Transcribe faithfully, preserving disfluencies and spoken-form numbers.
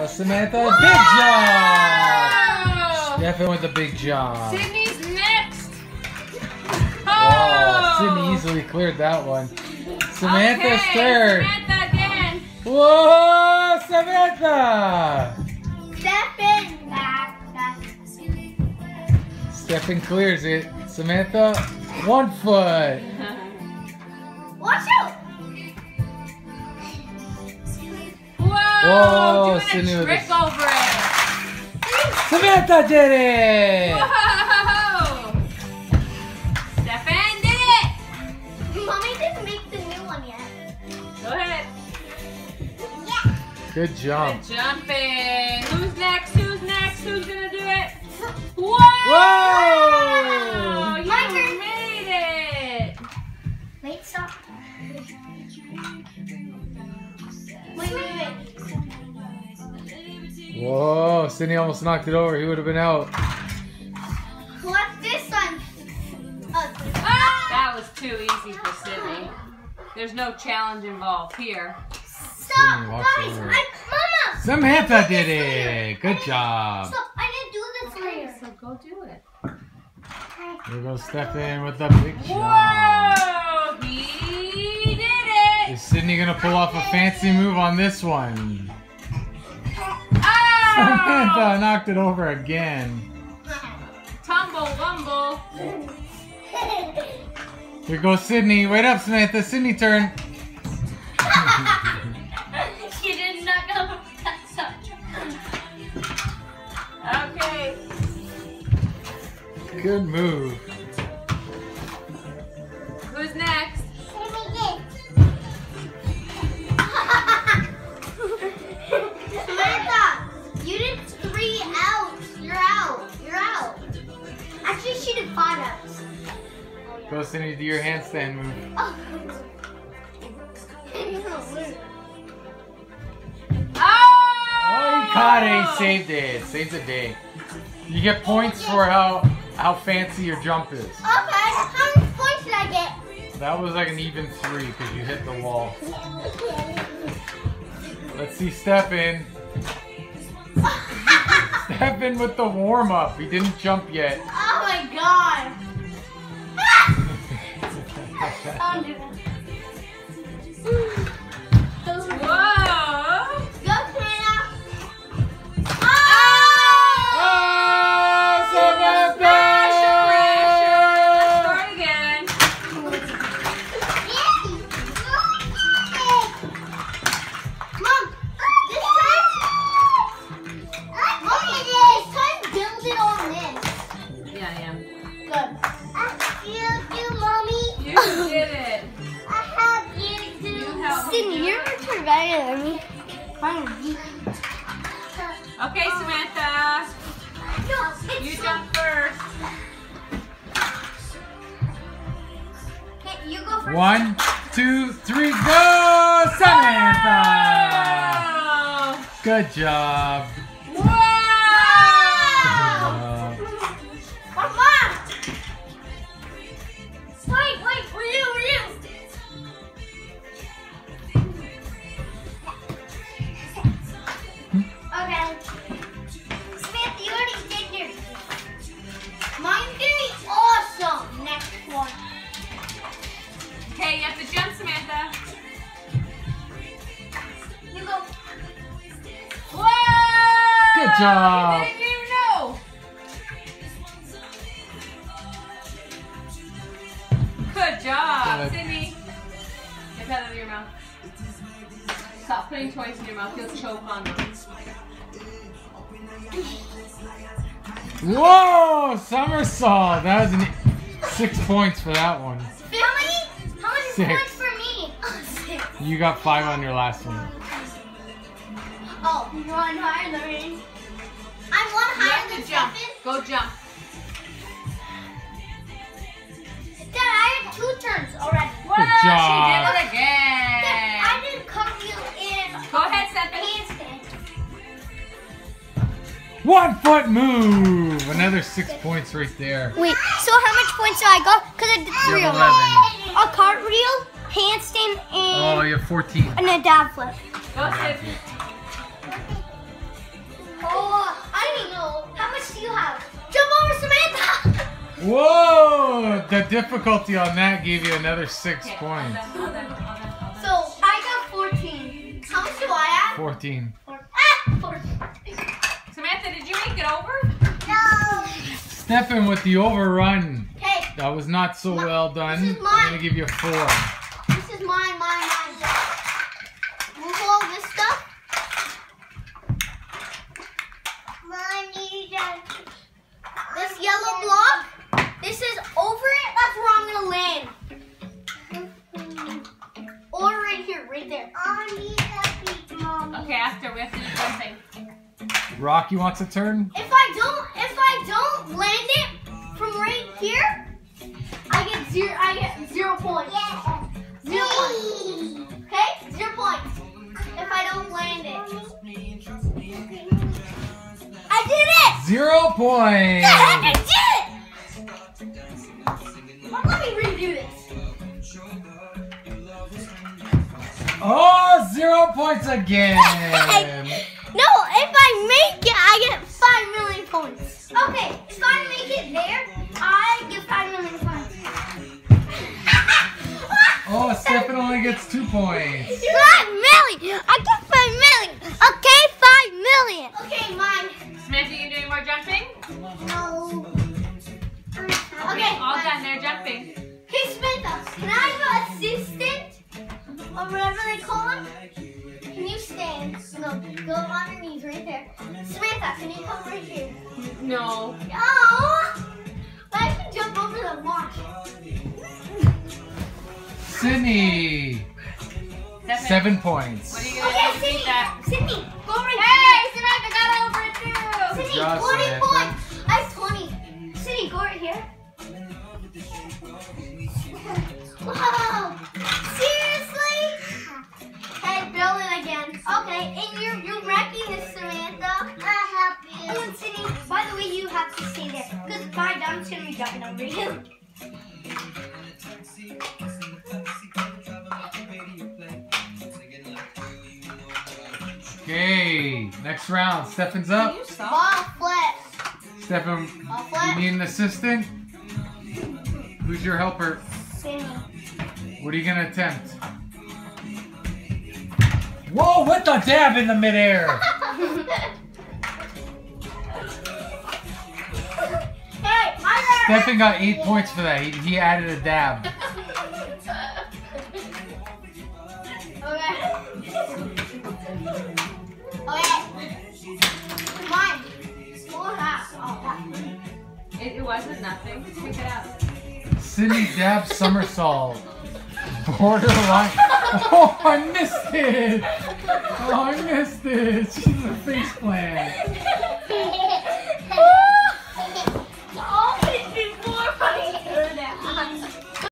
Samantha, big job! Stefan with a big job. Sidney's next. Oh, Sidney easily cleared that one. Samantha's okay, third. Samantha again. Whoa, Samantha! Stefan back. Stefan clears it. Samantha, one foot. Watch out! Whoa! Whoa, doing Sidney a with trick a- over it. Samantha did it! Whoa! Stefan did it! Mommy didn't make the new one yet. Go ahead. Yeah. Good jump. Good jumping. Who's next? Who's next? Who's gonna do it? Whoa! Whoa! You My turn. made it. Wait, stop. Wait, wait, wait. Whoa, Sidney almost knocked it over. He would have been out. What's this one? Oh. That was too easy for Sidney. There's no challenge involved here. Stop, walks guys! over. I, Mama! Samantha did it. Good job. Stop! I didn't do this later. So go do it. Here goes Stefan with the big job. Whoa! He did it! Is Sidney gonna pull off a fancy move on this one? Oh! Samantha knocked it over again. Tumble wumble. Here goes Sidney. Wait up, Samantha. Sidney turn. She did not go that Okay. Good move. Who's next? Samantha, you did three outs. You're out. You're out. Actually, she did five outs. Go, Sidney, do your handstand move. Oh. Oh, he caught it. He saved it. Saved the day. You get points for how how fancy your jump is. Okay, how many points did I get? That was like an even three because you hit the wall. Let's see Stefan. Stefan with the warm up. He didn't jump yet. Oh my god. Don't do that. Whoa! Go, Samantha. Oh, Samantha! Start again. Mom, this time, Mommy, this time build it on this. Yeah, I am. Good. I feel you, Mommy. You did it. I have you too. You helped me Sydney, do you're it. much better than me. Finally. Okay, Samantha. No, it's You so- jump first. Okay, you go first. One, two, three, go! Samantha! Oh! Good job. Wow! Uh, Come on. Wait, wait, for you, for you. Okay. Samantha, you already did yours. Mine's gonna be awesome. Next one. Okay, you have to jump, Samantha. You go. Whoa! Good job. You didn't even know. Good job, Good. Sidney. Get that out of your mouth. Stop putting toys in your mouth. You'll choke on them. Whoa! Somersault! That was an six points for that one. How many? How many Six. points for me? Oh, six. You got five on your last one. Oh, one higher than me. I'm one You higher have than to jump. Stefan. Go jump. Dad, I have two turns already. Whoa, Good she job. did it Dad, again. I didn't cover you in Go ahead, Stefan. handstand. One foot move! Another six points right there. Wait, so how much points do I got? Because I did You three have of them. eleven. A cartwheel, handstand, Oh, and, you have fourteen. and a dab flip. Go, Sidney. Whoa! The difficulty on that gave you another six Okay, points. all done, all done, all done, all done. So I got fourteen. How much do I have? fourteen. Four. Ah, fourteen. Samantha, did you make it over? No. Stefan with the overrun. Okay, That was not so My- well done. this is I'm mine. gonna give you a four. this is mine, mine, mine. Move all this stuff. This yellow block, this is over it, that's where I'm gonna land. Or right here, right there. Okay, after we have to do something. Rocky wants a turn. If I don't, if I don't land it from right here, I get zero. I get zero points. Zero points. Okay, zero points. If I don't land it, I did it. Zero points. The heck, I did it. Well, let me redo this. Oh, zero points again. No, if I make it, I get five million points. Okay, if I make it there, I get five million points. Oh, Stefan only gets two points. Five million! I get five million! Okay, five million! Okay, mine. Samantha, you doing more jumping? No. Okay, Okay, all mine. done. They're jumping. Hey, Samantha, can I have an assistant? Or whatever they call him? Can you stand? No, go on your knees right there. Samantha, can you come right here? No. Oh! But I can jump over the marsh. Sydney. Stefan, Seven points. What are you gonna Okay, do to beat Sydney, that? Sydney, go right Hey, Samantha got over it too. Sydney, job, twenty Samantha. points. I have twenty. Sydney, go right here. Wow. Seriously? Hey, build it again. Okay, and you're you're wrecking this, Samantha. I help you. And then Sydney, by the way, you have to stay there. Because by now I'm gonna be jumping over you. Okay, next round. Stefan's up. Can you stop? Ball flip. Stefan, Ball you flip. need an assistant? Who's your helper? Sydney. What are you gonna attempt? Whoa, with the dab in the midair. Hey, my turn. Stefan got eight points for that. He, he added a dab. Okay. Okay. Mine. More half. Oh, half. It, it wasn't nothing. Pick it up. Sydney dab somersault. Borderline. Oh, I missed it. Oh, I missed it. She's a face plant.